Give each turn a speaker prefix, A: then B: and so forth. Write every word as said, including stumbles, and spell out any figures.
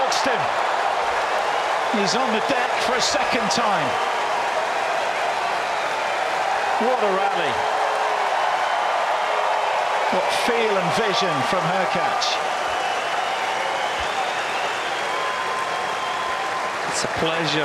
A: outboxed him. He's on the deck for a second time. What a rally. What feel and vision from Hurkacz.
B: It's a pleasure.